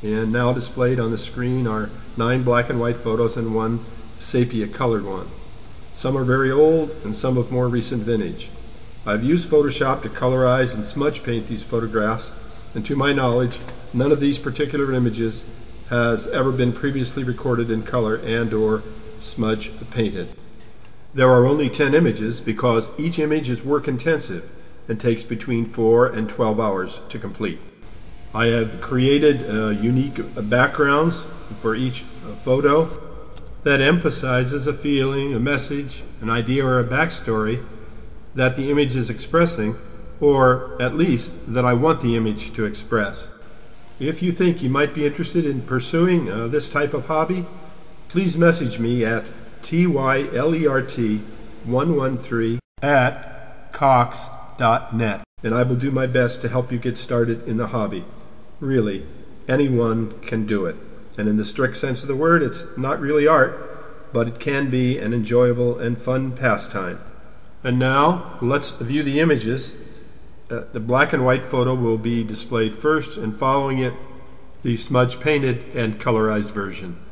And now displayed on the screen are 9 black and white photos and 1 sepia colored one. Some are very old and some of more recent vintage. I've used Photoshop to colorize and smudge paint these photographs, and to my knowledge, none of these particular images has ever been previously recorded in color and/or smudge painted. There are only 10 images because each image is work intensive and takes between 4 and 12 hours to complete. I have created unique backgrounds for each photo that emphasizes a feeling, a message, an idea, or a backstory that the image is expressing, or at least that I want the image to express. If you think you might be interested in pursuing this type of hobby, please message me at tylert113@cox.net, and I will do my best to help you get started in the hobby. Really, anyone can do it. And in the strict sense of the word, it's not really art, but it can be an enjoyable and fun pastime. And now, let's view the images. The black and white photo will be displayed first, and following it, the smudge painted and colorized version.